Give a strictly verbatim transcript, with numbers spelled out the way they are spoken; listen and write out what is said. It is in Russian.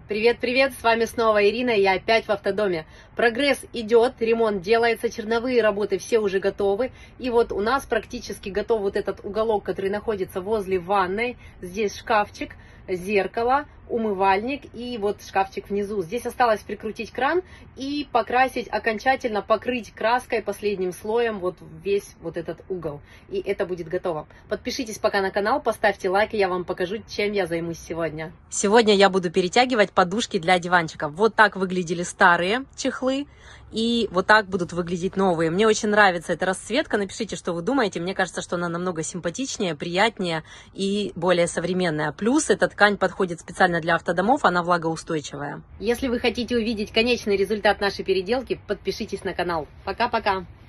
Привет-привет, с вами снова Ирина, и я опять в автодоме. Прогресс идет, ремонт делается, черновые работы все уже готовы. И вот у нас практически готов вот этот уголок, который находится возле ванной. Здесь шкафчик, зеркало, умывальник и вот шкафчик внизу. Здесь осталось прикрутить кран и покрасить, окончательно покрыть краской последним слоем вот весь вот этот угол. И это будет готово. Подпишитесь пока на канал, поставьте лайк, и я вам покажу, чем я займусь сегодня. Сегодня я буду перетягивать подушки для диванчиков. Вот так выглядели старые чехлы, и вот так будут выглядеть новые. Мне очень нравится эта расцветка. Напишите, что вы думаете. Мне кажется, что она намного симпатичнее, приятнее и более современная. Плюс эта ткань подходит специально для автодомов, она влагоустойчивая. Если вы хотите увидеть конечный результат нашей переделки, подпишитесь на канал. Пока-пока!